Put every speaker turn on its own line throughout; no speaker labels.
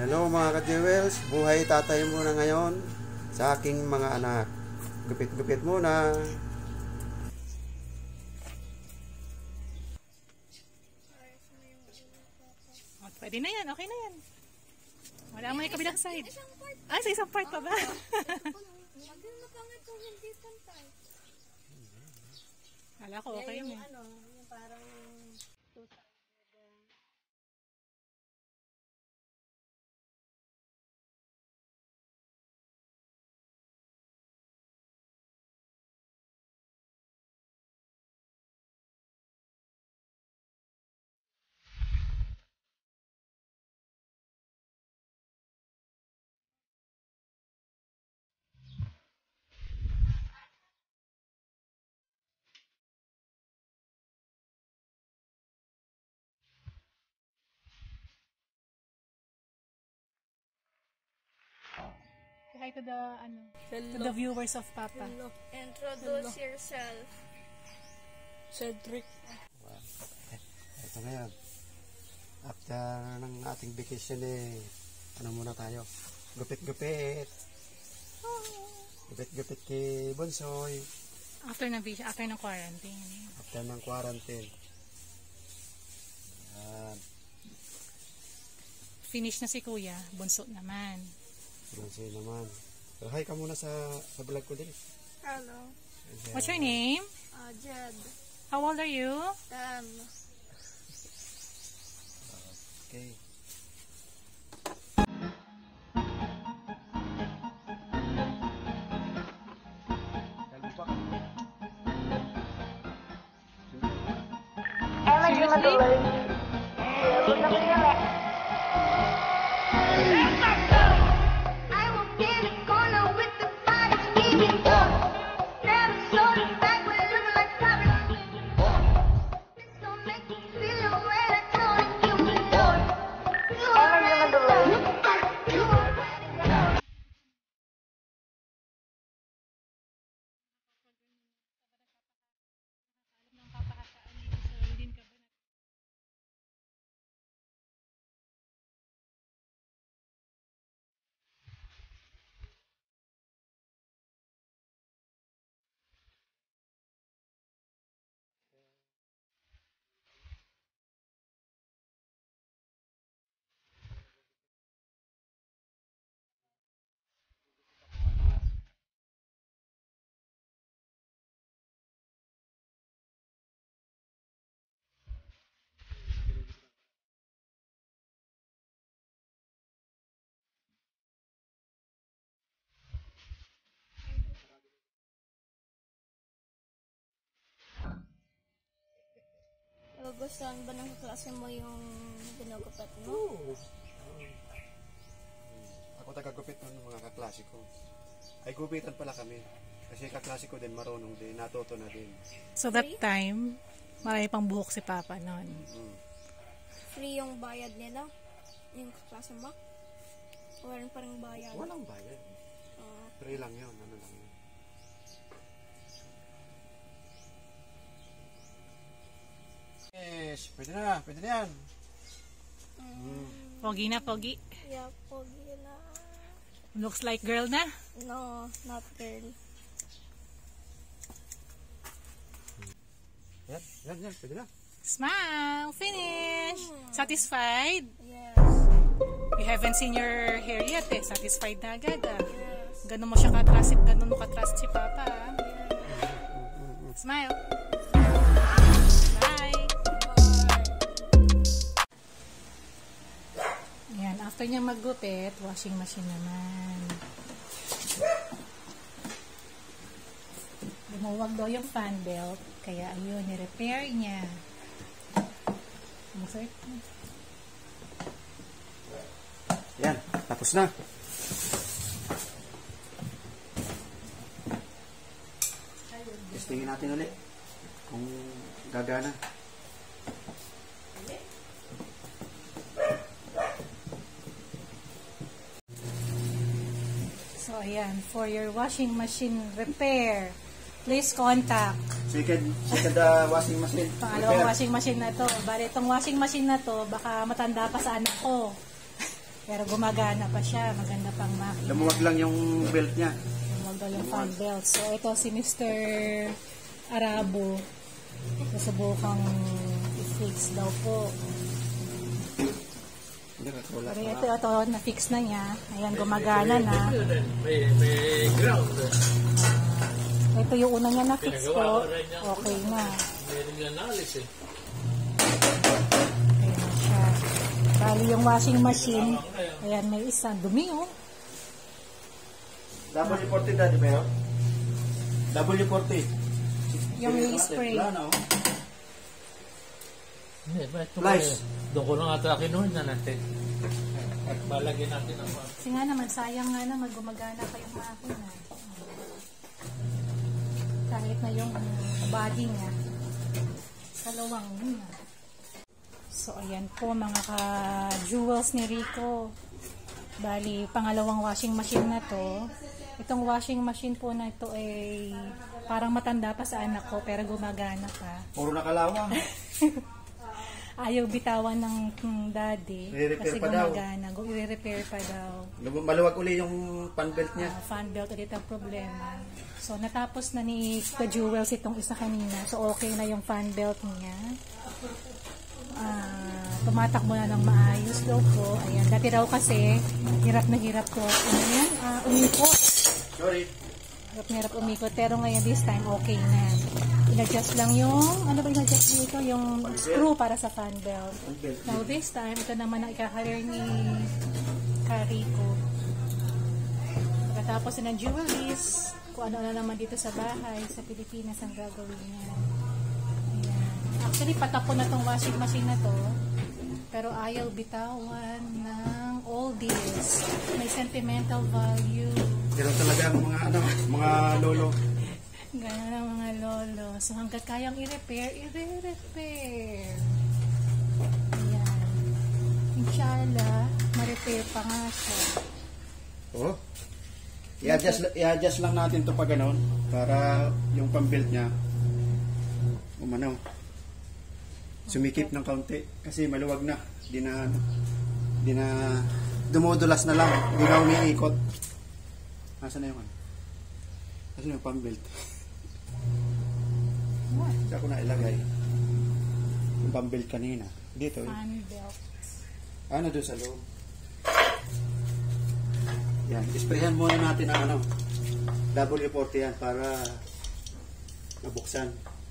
Hello mga ka-jewels, buhay tatay muna ngayon sa aking mga anak. Gupit-gupit muna.
Pwede na yan, okay na yan. Wala mo yung kabilang side. Sa isang part pa ba? Kala ko okay yun eh.
Yung parang
Hi to the viewers of Papa.
Introduce yourself.
Cedric.
Wow. Ito ngayon. After ng ating vacation ano muna tayo? Gupit-gupit. Gupit-gupit kay Bonsoy.
After ng quarantine.
After ng quarantine. Yan.
Finish na si Kuya, bunso naman.
Bonsoy naman. So, hi ka muna sa vlog ko din.
Hello.
What's your name?
Jed.
How old are you?
10.
Okay.
Gustuhan ba ng klase mo yung ginugupat mo?
Oo. Ako taga-gupit ng mga kaklase ko. Ay gupitan pala kami. Kasi kaklase ko din, marunong din, natuto na din.
So that time, marami pang buhok si Papa noon.
Free yung bayad nila? Yung klase mo? Walang parang bayad?
Walang bayad. Free lang yun, ano lang yun. Yes, pwede na yan.
Pogi na, pogi.
Yeah, pogi na.
Looks like girl na.
No, not girl.
Yan, pwede na.
Smile! Finish! Satisfied?
Yes.
You haven't seen your hair yet eh. Satisfied na agad ah.
Yes.
Ganun mo siya katrust, ganun mo katrust si Papa ah. Smile! Yan, after niya maggupit, washing machine naman. Lumuwag daw yung fan belt, kaya ayun, ni-repair niya.
Yan, tapos na. Testingin natin ulit kung gagana.
So, ayan, for your washing machine repair, please contact.
Second washing machine.
Pangalawang washing machine na to. Bali, itong washing machine na to, baka matanda pa sa anak ko. Pero gumagana pa siya. Maganda pang makina.
Lumuwag lang yung belt niya.
Lumuwag daw yung fan belt. So, ito si Mr. Arabo. Susubukang i-fix daw po. Pero ito, na-fix na niya. Ayan, gumagana na.
May ground.
Ito yung una niya na-fix po. Okay na.
May nag-analysis eh.
Ayan na siya. Bali yung washing machine. Ayan, may isa. Dumi, oh.
W40 dati ba yun? W40.
Yung spray.
Wala na, oh.
Hindi, ito
Lice.
doon ko lang ata kinuhin na natin. At balagyan natin ang mga.
Kasi nga naman, sayang nga naman, gumagana pa yung makina. Kahit na yung body niya. Kalawang niya. So, ayan po mga ka-jewels ni Rico. Bali, pangalawang washing machine na to. Itong washing machine po na ito ay parang matanda pa sa anak ko pero gumagana pa.
Puro nakalawang.
Ayaw bitawan ng daddy
I-repair
kasi
pa daw.
gumagana. I-repair pa daw.
Maluwag uli yung pan belt niya.
Fan belt ulit ang problema. So, natapos na ni ka-jewels itong isa kanina. So, okay na yung fan belt niya. Tumatakbo na ng maayos daw po. Ayan. Dati raw kasi, hirap na hirap po. Ayan, umikot.
Sorry.
Hirap na hirap umikot. Pero ngayon, this time, okay na. In-adjust lang yung, ano ba in-adjust dito? Yung screw para sa fan belt. Now, this time, ito naman ang ika-hire ni Carico. Pagkatapos na ng jewelries, kung ano na naman dito sa bahay, sa Pilipinas ang gagawin niya. Ayan. Actually, patapon na tong washing machine na to. Pero ayaw bitawan ng oldies. May sentimental value.
Ganun talaga ang mga lolo.
Ganun ang mga lolo. So, hanggat kayang i-repair, i-repair. Ayan. Inshallah, ma-repair pa nga siya.
Oh. I-adjust lang natin to pa ganun para yung pang-belt niya umano. Sumikip ng kaunti kasi maluwag na. Di na dumudulas na lang. Di na umiikot. Nasaan na yung ano? Nasaan yung pang-belt? Saan ko na ilagay? Yung pang-belt kanina. Dito.
Fan belt.
Ano doon sa loob? Yan. Isprayan muna natin ang ano. W40 yan para mabuksan.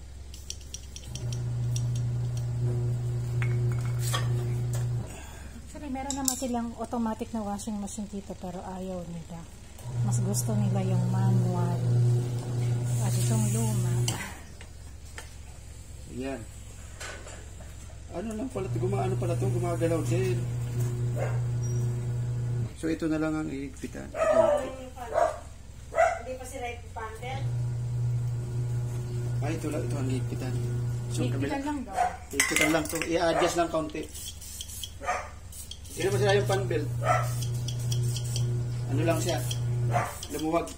Actually, meron naman silang automatic na washing machine dito pero ayaw nila. Mas gusto nila yung manual. At itong luma.
Yan. Ano lang pala ito? Gumagalaw din. So ito na lang ang iigpitan.
Hindi pa sila ipipandel.
Ay, ito ang iigpitan. So
Higpitan lang daw.
iigpitan lang to. I-adjust lang kaunti. Hindi naman sila yung pan belt. Ano lang siya? Lumuwag.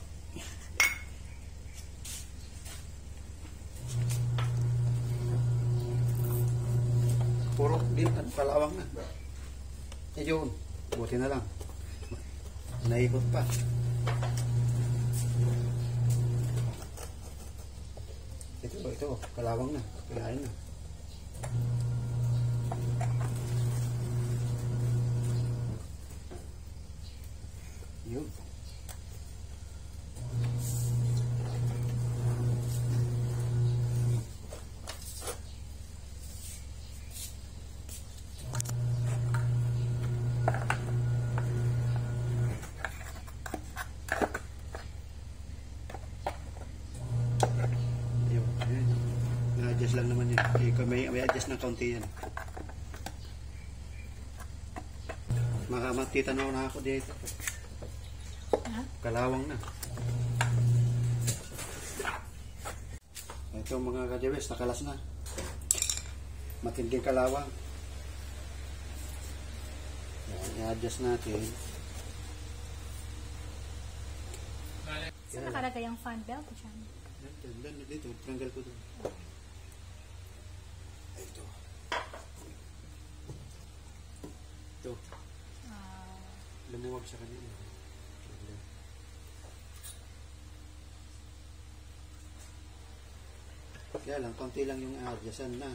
Puro din at palawang na. Ayun. Buti na lang. Naikot pa. Ito. Kalawang na. Kailangan na. Yun. I-adjust lang naman yan. May adjust ng kaunti yan. Makitanaw na ako dito.
Ha?
Kalawang na. Ito mga kajawes, nakalas na. Matinding kalawang. Yan, i-adjust natin.
Saan nakalagay ang fan belt dyan?
Dito, tanggal ko doon. Ito. tumawag sa kanya. Kaya lang, konti lang yung adjustan na.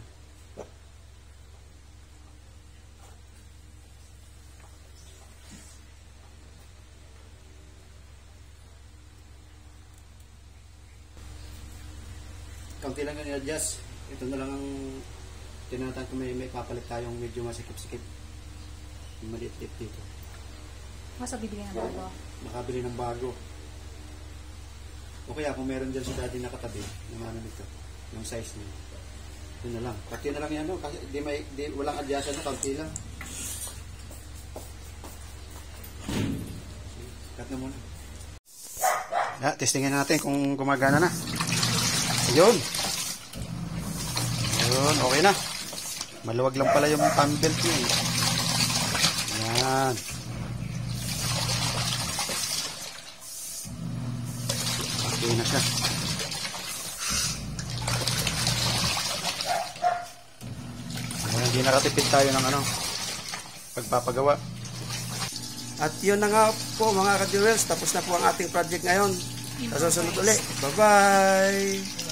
Konti lang yung adjust. Ito na lang ang tinatawag ko, may papalit tayong medyo masikip-sikip. Yung maliit-liit dito.
Mas bibili ng bago.
Makabili ng bago. O kaya kung meron dyan si daddy nakatabi, yung ano nito, yung size niya. Ito na lang. Pati na lang yan, no? Kasi walang adjustan na, konti lang. Cut na muna. Testingin natin kung gumagana na. Ayun. Ayun, okay na. Maluwag lang pala yung fan belt niya. Ayan. Okay na siya. Ayan, hindi nakatipid tayo ng pagpapagawa. At yun na nga po mga ka-jewels, tapos na po ang ating project ngayon. Sa susunod ulit. Bye-bye!